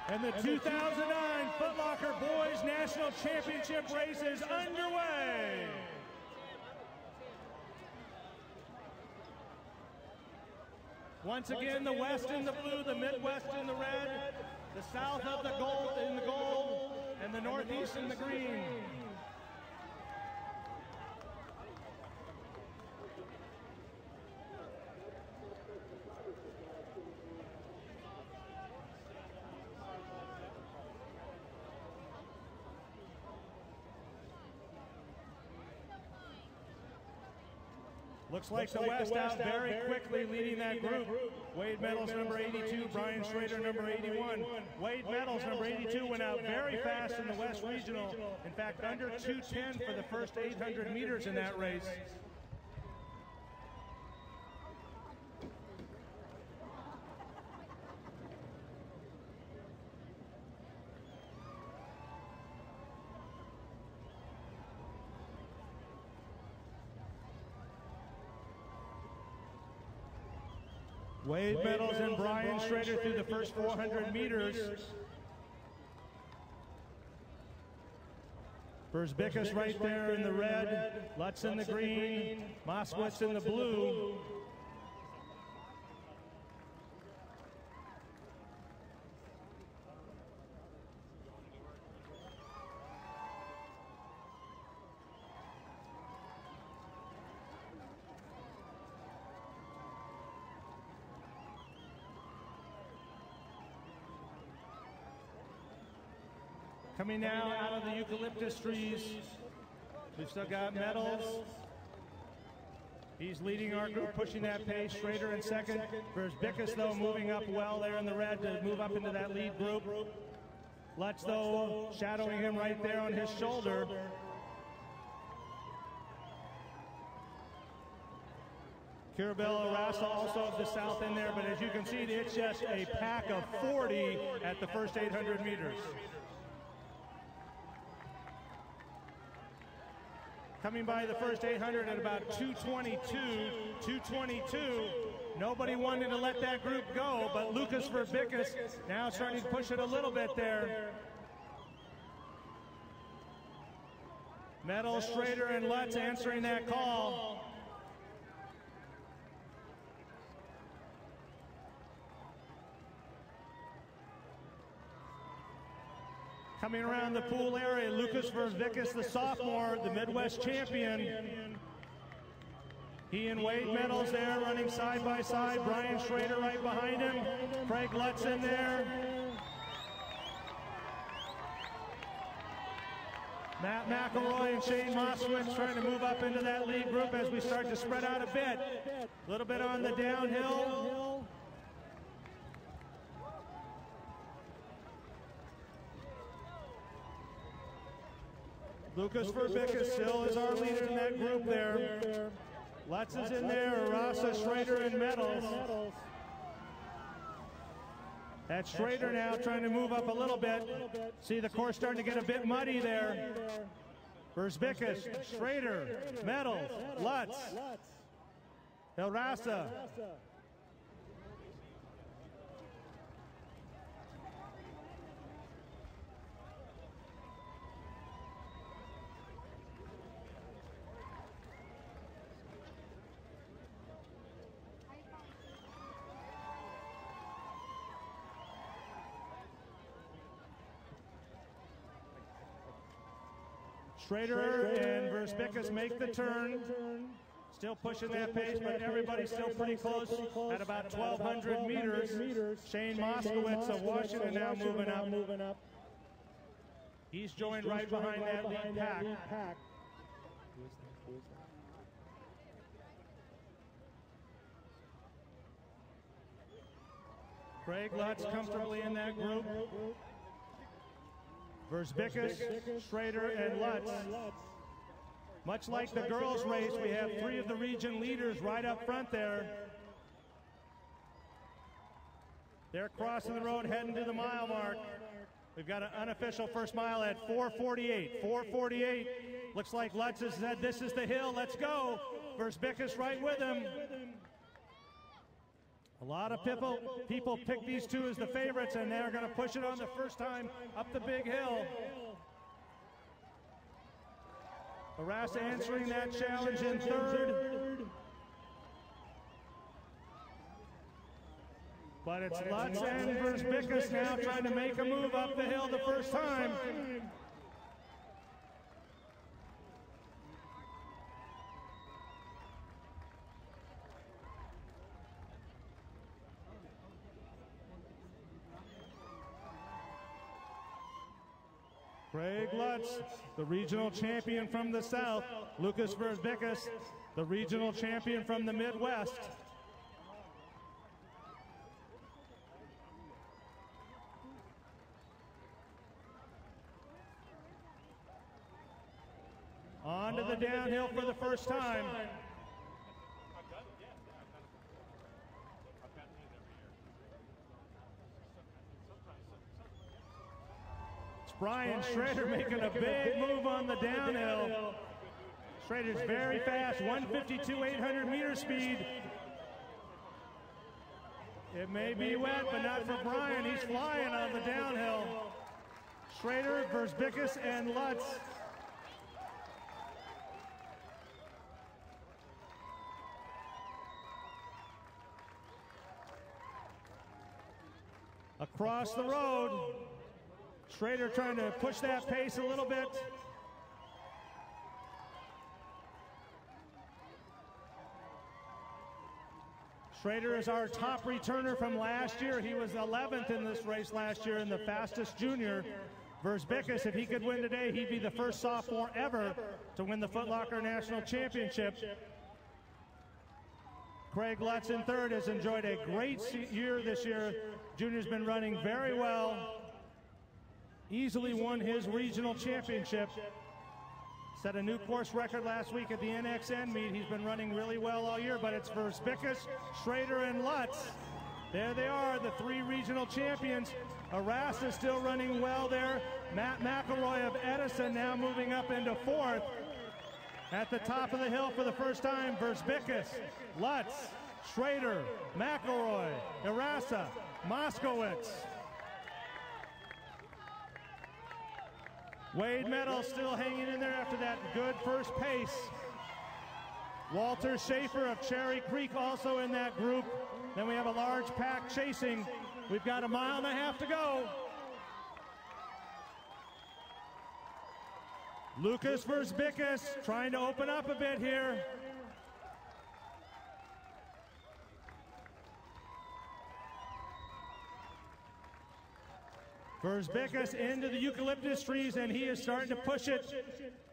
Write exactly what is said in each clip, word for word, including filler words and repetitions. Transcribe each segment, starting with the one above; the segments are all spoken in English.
And the two thousand nine Foot Locker Boys National Championship race is underway. Once again, the West in the blue, the Midwest in the red, the South of the gold in the gold, and the Northeast in the green. Looks like, Looks the, like West the West out very quickly, leading that group. Wade Metals, number eighty-two, Brian Schrader, number eighty-one. Wade Metals, number eighty-two, went out very fast in the West Regional. In fact, under two ten for the first eight hundred meters in that race. Wade Metals and Brian Schrader through the first four hundred meters. Verzbickus right there in the red, Lutz in the green, Moskowitz in the blue. Coming now out of the eucalyptus trees, we've still got Metals. He's leading our group, pushing that pace. Schrader in second. Verzbickus, though, moving up well there in the red to move up into that lead group. Lutz, though, shadowing him right there on his shoulder. Kirabel Arasa also of the south in there, but as you can see, it's just a pack of forty at the first eight hundred meters. Coming by the first eight hundred at about two twenty-two, two twenty-two. Nobody wanted to let that group go, but Lucas Verzbickus now starting to push it a little bit there. Metals, Schrader, and Lutz answering that call. Coming around the pool area, Lucas Verzbickus, the sophomore, the Midwest champion. He and Wade Metals there running side by side. Brian Schrader right behind him. Craig Lutz in there. Matt McElroy and Shane Moskowitz trying to move up into that lead group as we start to spread out a bit. A little bit on the downhill. Lucas Verzbickus still is our leader in that group there. Lutz is in there, Arasa, Schrader, and Metals. That's Schrader now trying to move up a little bit. See the course starting to get a bit muddy there. Verzbickus, Schrader, Metals, Lutz, Arasa. Schrader and Verzbickus make the turn. Still pushing that pace, but everybody's still pretty close at about twelve hundred meters. Shane Moskowitz of Washington now moving up. He's joined right behind that lead pack. Craig Lutz comfortably in that group. Verzbickus, Schrader, and Lutz. Much like the girls' race, we have three of the region leaders right up front there. They're crossing the road, heading to the mile mark. We've got an unofficial first mile at four forty-eight. four forty-eight. Looks like Lutz has said, this is the hill, let's go. Verzbickus right with him. A lot of people, people pick these two as the favorites, and they're going to push it on the first time up the big hill. Arasa answering that challenge in third. But it's Lutz and Verzbickas now trying to make a move up the hill the first time. Craig Lutz, the regional champion from the south. Lukas Verzbickas, the regional champion from the Midwest. On to the downhill for the first time. It's Brian Schrader making a big move on the downhill. Schrader's very fast, one fifty-two, eight hundred meter speed. It may be wet, but not for Brian. He's flying on the downhill. Schrader, Verzbickas, and Lutz. Across the road, Schrader trying to push that pace a little bit. Schrader is our top returner from last year. He was eleventh in this race last year and the fastest junior. Verzbickas, if he could win today, he'd be the first sophomore ever to win the Foot Locker National Championship. Craig Lutz in third has enjoyed a great year this year. Junior's been running very well. Easily won his regional championship. Set a new course record last week at the N X N meet. He's been running really well all year, but it's Verzbickas, Schrader, and Lutz. There they are, the three regional champions. Arasa still running well there. Matt McElroy of Edison now moving up into fourth. At the top of the hill for the first time, Verzbickas, Lutz, Schrader, McElroy, Arasa, Moskowitz. Wade Meadows still hanging in there after that good first pace. Walter Schaefer of Cherry Creek also in that group. Then we have a large pack chasing. We've got a mile and a half to go. Lukas Verzbickas trying to open up a bit here. Verzbickas into the eucalyptus trees, and he is starting to push it.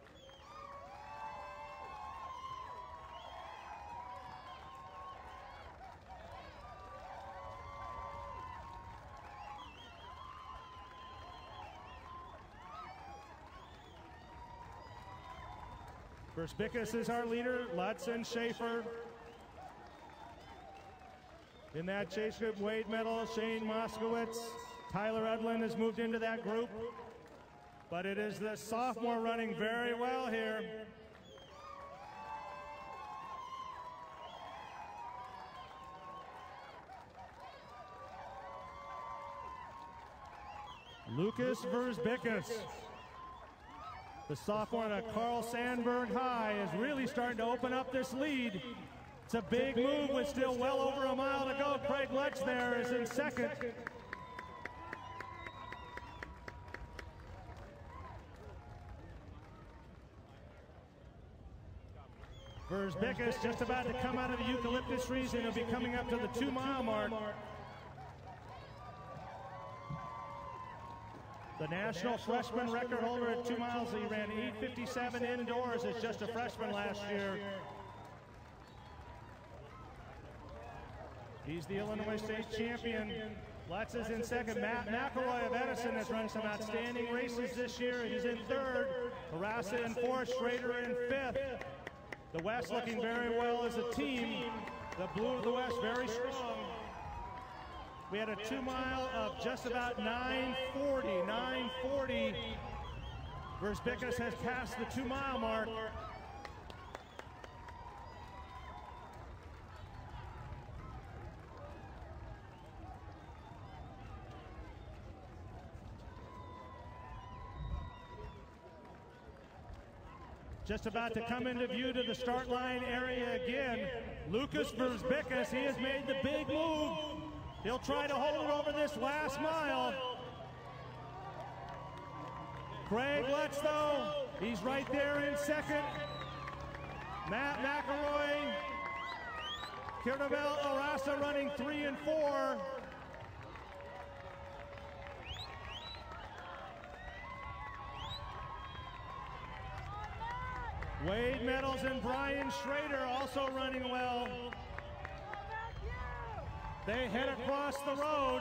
Verzbickas is our leader, Lutz and Schaefer. In that chase group, Wade Meadows, Shane Moskowitz, Tyler Edlin has moved into that group. But it is the sophomore running very well here. Lukas Verzbickas. The sophomore at Carl Sandburg High is really starting to open up this lead. It's a big move with still well over a mile to go. Craig Lutz there is in second. Verzbickas just about to come out of the eucalyptus trees, and he'll be coming up to the two mile mark. The national freshman record holder at two miles, he ran eight fifty-seven indoors as just a freshman last year. He's the Illinois State champion. Lutz is in second. Matt McElroy of Edison has run some outstanding races this year. He's in third. Arasa in fourth, Schrader in fifth. The West looking very well as a team. The blue of the West very strong. We had a two mile of just about nine forty, nine forty. Verzbickas has passed the two mile mark. just about to come into view to the start line area again. Lucas Verzbickas, he has made the big move. He'll try to hold it over this last mile. Craig Lutz, though, he's right there in second. Matt McElroy, Kirabel Arasa running three and four. Wade Meadows and Brian Schrader also running well. They head across the road.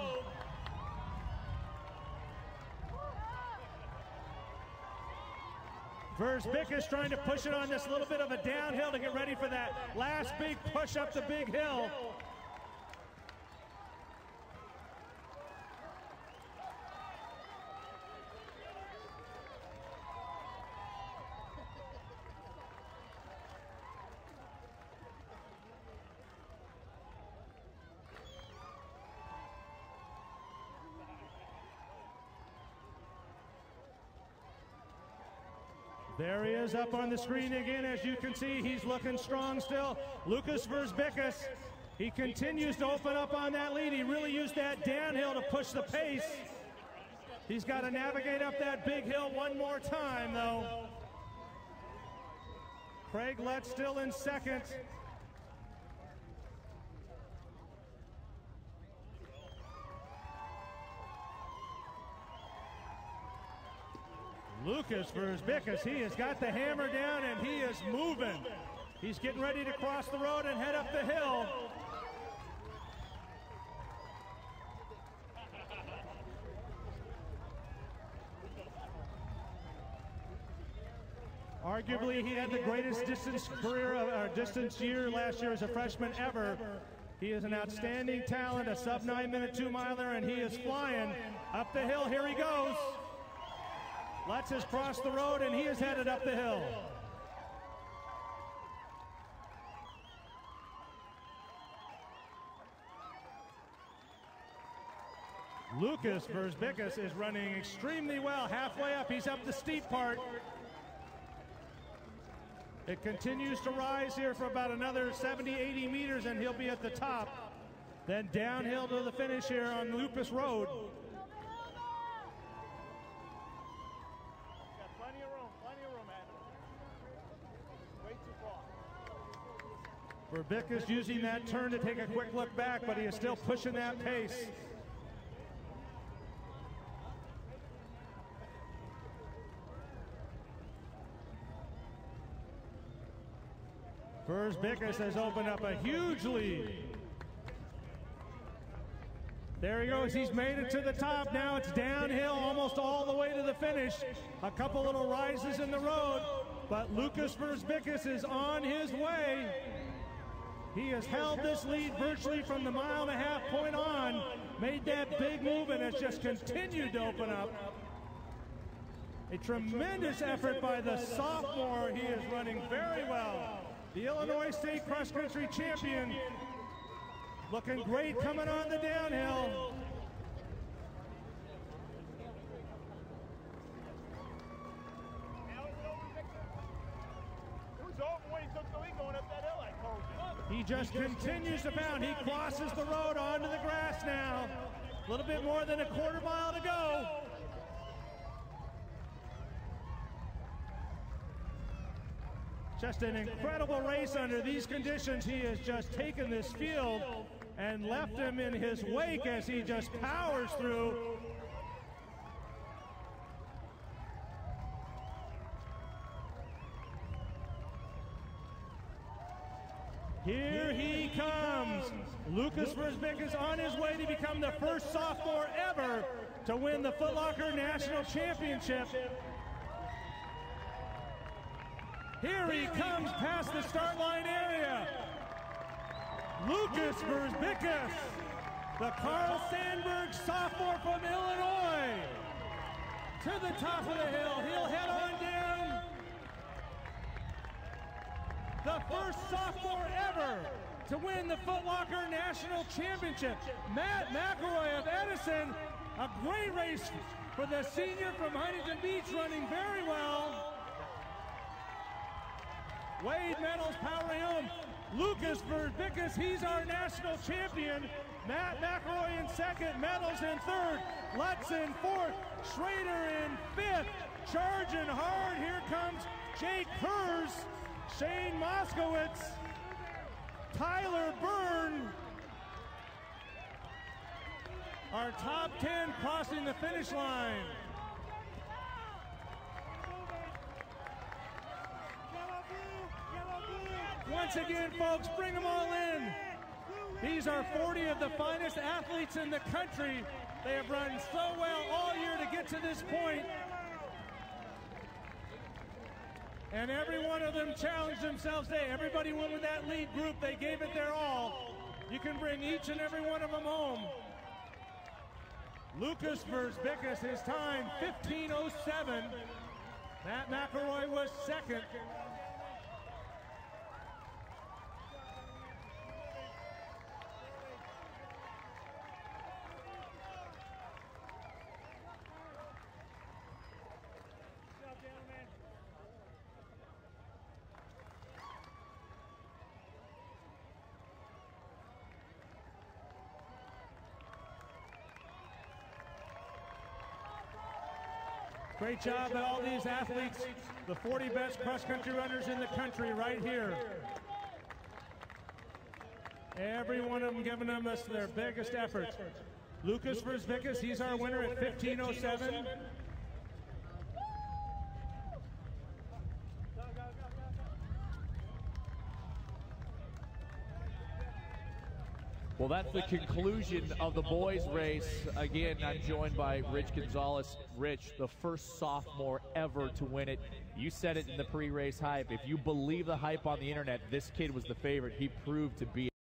Verzbickas trying to push it on this little bit of a downhill to get ready for that last big push up the big hill. There he is up on the screen again. As you can see, he's looking strong still. Lucas Verzbickas, he continues to open up on that lead. He really used that downhill to push the pace. He's got to navigate up that big hill one more time, though. Craig Lutz still in second. Lucas Verzbickas, he has got the hammer down and he is moving. He's getting ready to cross the road and head up the hill. Arguably, he had the greatest distance career, or distance year last year as a freshman ever. He is an outstanding talent, a sub nine minute two miler, and he is flying up the hill. Here he goes. Lutz has crossed the road and he is headed up the hill. Lucas Verzbickas is running extremely well. Halfway up, he's up the steep part. It continues to rise here for about another seventy, eighty meters and he'll be at the top. Then downhill to the finish here on Lupus Road. Verzbickas using that turn to take a quick look back, but he is still pushing that pace. Verzbickas has opened up a huge lead. There he goes, he's made it to the top. Now it's downhill almost all the way to the finish. A couple little rises in the road, but Lucas Verzbickas is on his way. He has held this lead virtually from the mile and a half point on, made that big move and has just continued to open up. A tremendous effort by the sophomore. He is running very well. The Illinois State Cross Country champion, looking great coming on the downhill. He just continues to pound. He crosses the road onto the grass now. A little bit more than a quarter mile to go. Just an incredible race under these conditions. He has just taken this field and left him in his wake as he just powers through. Here he comes. Lucas Verzbickas on his way to become the first sophomore ever to win the Foot Locker National Championship. Here he comes past the start line area. Lucas Verzbickas, the Carl Sandburg sophomore from Illinois. To the top of the hill, he'll head on down. The first sophomore ever to win the Foot Locker National Championship. Matt McElroy of Edison, a great race for the senior from Huntington Beach, running very well. Wade Meadows powering home. Lucas Verbickas, he's our national champion. Matt McElroy in second, Meadows in third, Lutz in fourth, Schrader in fifth. Charging hard, here comes Jake Hers, Shane Moskowitz, Tyler Byrne. Our top ten crossing the finish line. Once again, folks, bring them all in. These are forty of the finest athletes in the country. They have run so well all year to get to this point. And every one of them challenged themselves today. Everybody went with that lead group. They gave it their all. You can bring each and every one of them home. Lucas Verbickas, his time, fifteen oh seven. Matt McElroy was second. Great job by all these athletes, the forty best cross-country runners in the country right here. Every one of them giving them us their biggest effort. Lucas Verbickas, he's our winner at fifteen oh seven. Well, that's the conclusion of the boys' race. Again, I'm joined by Rich Gonzalez. Rich, the first sophomore ever to win it. You said it in the pre-race hype. If you believe the hype on the internet, this kid was the favorite. He proved to be